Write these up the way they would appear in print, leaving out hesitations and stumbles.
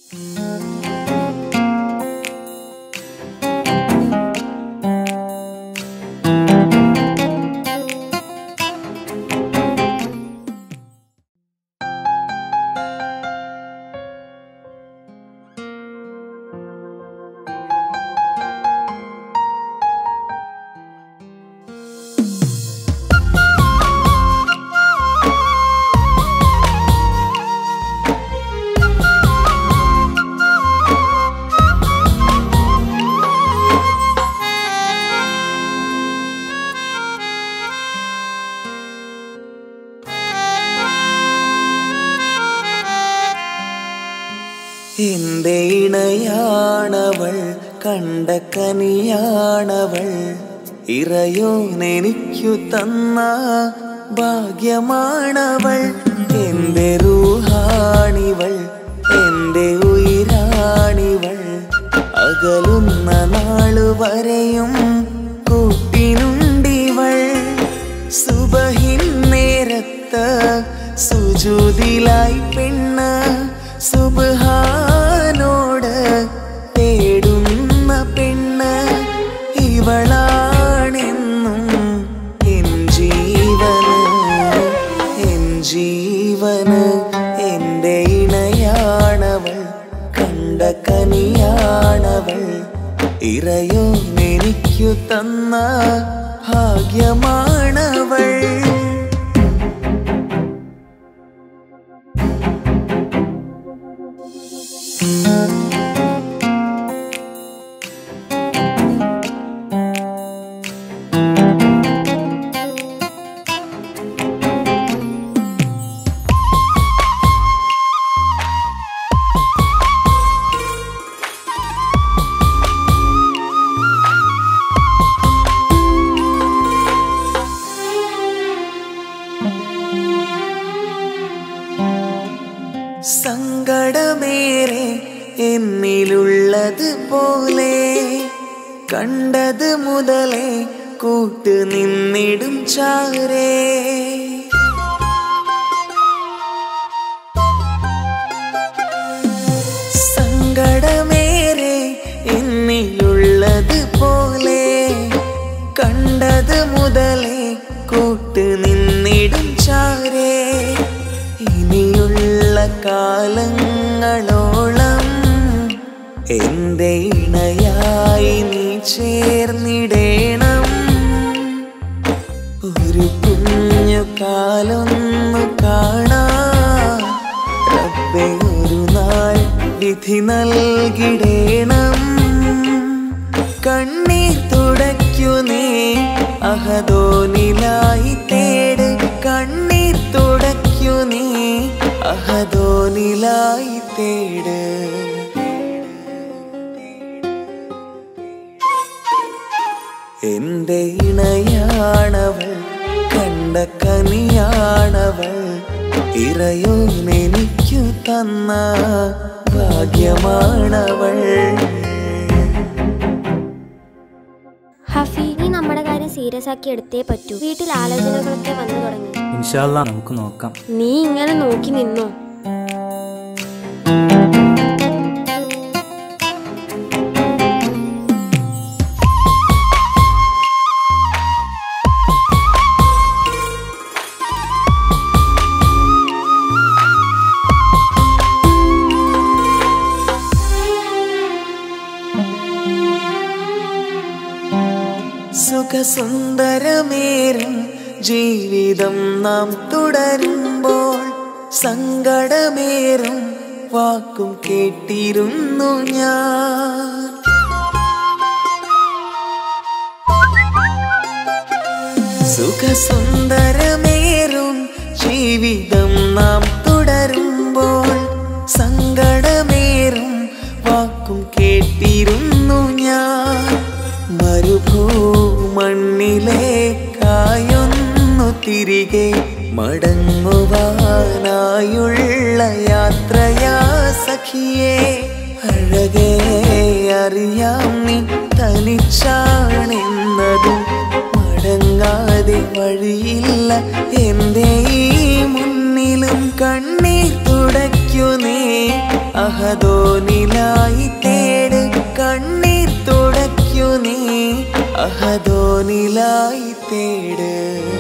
എന്റെ ഇണയാണവൾ, കണ്ട കനിയാണവൾ, ഇറയോനെനിക്കു തന്ന ഭാഗ്യമാണവൾ. എന്റെ റൂഹാണിവൾ, എന്റെ ഉയിരാണിവൾ, അകലുന്ന നാളുവരെയും കൂട്ടിനുണ്ടിവൾ. സുബഹിൻ നേരത്ത് സുജൂദിലായി പെണ്ണ് സുബ്ഹാനോട് തേടുന്ന പെണ്ണ് ഇവളാണെന്നും എൻ ജീവന്, എൻ ജീവന്. എൻ്റെ ഇണയാണവൾ, കണ്ട കനിയാണവൾ, ഇറയോനെനിക്കു തന്ന ഭാഗ്യമാണവൾ. സങ്കടമേറെ എന്നിലുള്ളത് പോലെ കണ്ടത് മുതലേ കൂട്ട് നിന്നിടും ചാരേ. സങ്കടമേറെ എന്നിലുള്ളത് പോലെ കണ്ടത് മുതലേ കൂട്ട് നിന്നിടും ചാരേ. ഇനിയുള്ള കാലങ്ങളോളം എൻ്റെ ഇണയായി നീ ചേർന്നിടേണം. ഒരു കുഞ്ഞു കാലൊന്നു കാണാൻ റബ്ബേ ഒരു നാൾ വിധി നൽകിടേണം. കണ്ണീർ തുടയ്ക്കു നീ അഹദോനിലായി തേട്, കണ്ണീർ തുടയ്ക്കു നീ അഹദോനിലായി തേട്. എൻ്റെ ഇണയാണവൾ, കണ്ട കനിയാണവൾ, ഇറയോനെനിക്കു തന്ന ഭാഗ്യമാണവൾ. ഹഫി, നീ നമ്മുടെ കാര്യം സീരിയസ് ആക്കി എടുത്തേ പറ്റൂ. വീട്ടിൽ ആലോചനകളൊക്കെ വന്നു തുടങ്ങി. ഇൻഷാ അല്ലാഹ് നമുക്ക് നോക്കാം. നീ ഇങ്ങനെ നോക്കി നിന്നോ? സുഖസുന്ദരമേറും ജീവിതം നാം തുടരുമ്പോൾ സങ്കടമേറും വാക്കും കേട്ടിരുന്നു ഞാൻ. സുഖസുന്ദരമേറും ജീവിതം നാം തുടരുമ്പോൾ സങ്കടമേറും വാക്കും കേട്ടിരുന്നു ഞാൻ. മരുഭൂമണ്ണിലേക്കായൊന്നു തിരികെ മടങ്ങുവാനായുള്ള യാത്രയാ സഖിയേ. അഴകേ അറിയാം നീ തനിച്ചാണെന്നതും മടങ്ങാതെ വഴിയില്ല എൻ്റെ ഈ മുന്നിലും. കണ്ണീർ തുടയ്ക്കു തുടയ്ക്കു നീ അഹദോനിലായി തേട് കണ്ണീർ തുടയ്ക്കു നീ അഹദോനിലായി തേട്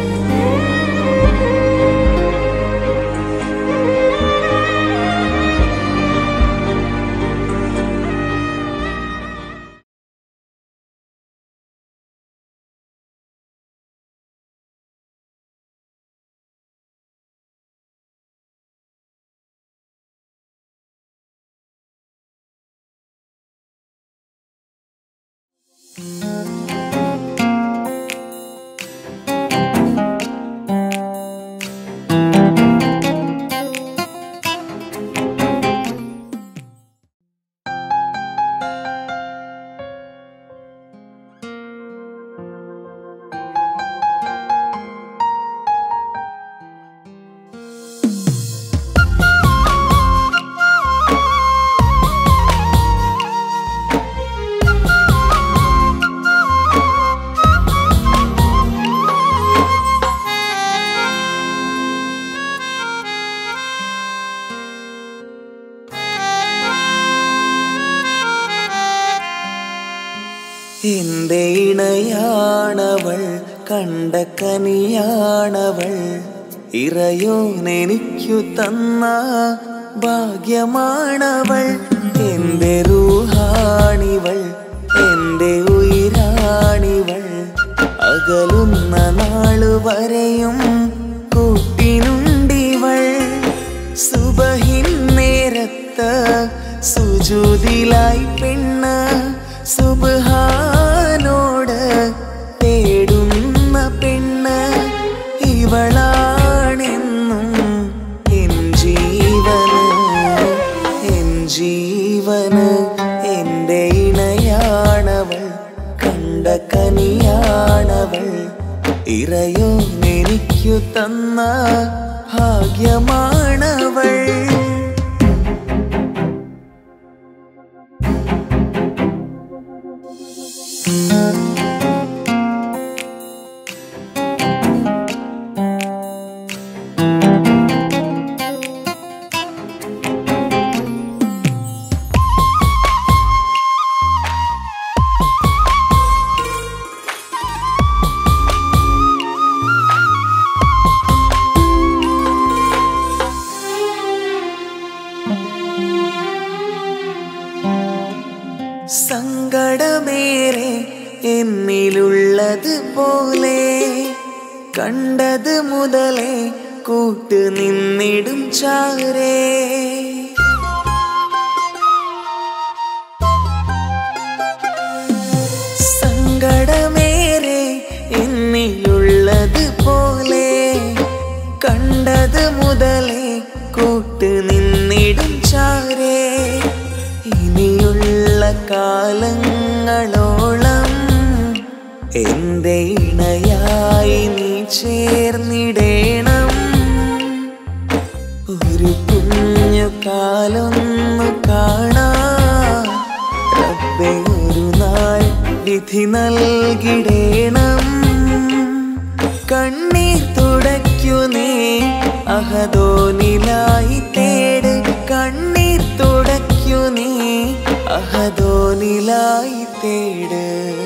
എന്റെ ഇണയാണവൾ കണ്ട കനിയാണവൾ ഇറയോനെനിക്കു തന്ന ഭാഗ്യമാണവൾ എന്റെ റൂഹാണിവൾ എന്റെ ഉയിരാണിവൾ അകലുന്ന നാളു വരെയും കൂട്ടിനുണ്ടിവൾ സുബഹിൻ നേരത്ത് സുജൂദിലായി പെണ്ണ് സുബ്ഹാനോട് തേടുന്ന പെണ്ണ് ഇവളാണെന്നും എൻ ജീവന് എൻ്റെ ഇണയാണവൾ കണ്ട കനിയാണവൾ ഇറയോനെനിക്കു തന്ന ഭാഗ്യമാണവൾ സങ്കടമേറെ എന്നിലുള്ളത് പോലെ കണ്ടത് മുതലേ കൂട്ട് നിന്നിടും ചാരേ സങ്കടമേറെ എന്നിലുള്ളത് പോലെ കണ്ടത് മുതലേ കൂട്ട് നിന്നിടും ചാരേ ഇനിയുള്ള കാലങ്ങളോളം എൻ്റെ ഇണയായി നീ ചേർന്നിടേണം ഒരു കുഞ്ഞു കാലൊന്നു കാണാൻ റബ്ബേ ഒരു നാൾ വിധി നൽകിടേണം കണ്ണീർ തുടയ്ക്കു നീ അഹദോനിലായി തേട് കണ്ണീർ തുടയ്ക്കു നീ അഹദോനിലായി തേട്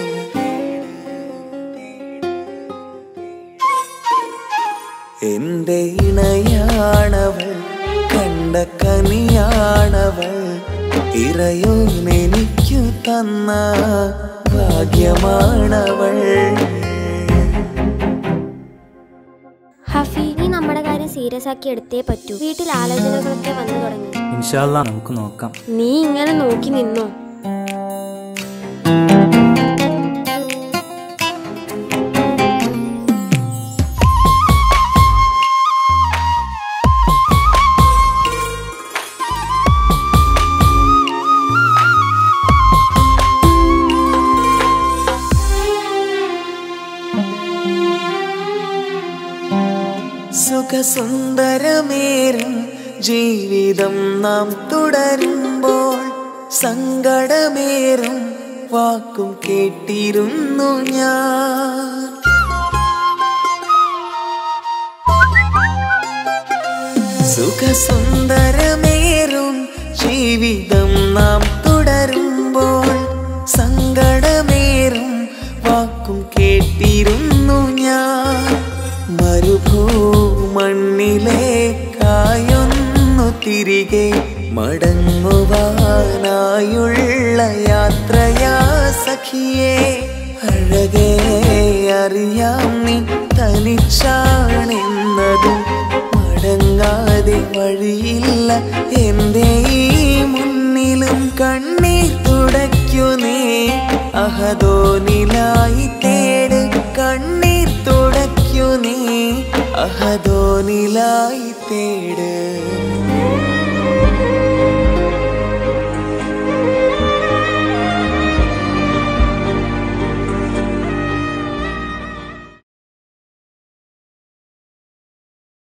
എൻ്റെ ഇണയാണവൾ കണ്ട കനിയാണവൾ ഇറയോനെനിക്കു തന്ന ഭാഗ്യമാണവൾ ഹഫി നീ നമ്മുടെ കാര്യം സീരിയസ് ആക്കി എടുത്തേ പറ്റൂ വീട്ടിൽ ആലോചനകളൊക്കെ വന്നു തുടങ്ങി ഇൻഷാ അല്ലാഹ് നമുക്ക് നോക്കാം നീ ഇങ്ങനെ നോക്കി നിന്നോ സുഖസുന്ദരമേറും ജീവിതം നാം തുടരുമ്പോൾ സങ്കടമേറും വാക്കും കേട്ടിരുന്നു ഞാൻ സുഖസുന്ദരമേറും ജീവിതം നാം തുടരുമ്പോൾ സങ്കടമേറും വാക്കും കേട്ടിരുന്നു ഞാൻ. മരുഭൂമണ്ണിലേക്കായൊന്നു തിരികെ മടങ്ങുവാനായുള്ള യാത്രയാ സഖിയേ. അഴകേ അറിയാം നീ തനിച്ചാണെന്നതും മടങ്ങാതെ വഴിയില്ല എന്റെ ഈ മുന്നിലും. കണ്ണീർ തുടയ്ക്കു നീ അഹദോനിലായി തേട്, കണ്ണീർ തുടയ്ക്കു നീ അഹദോനിലായി തേട്.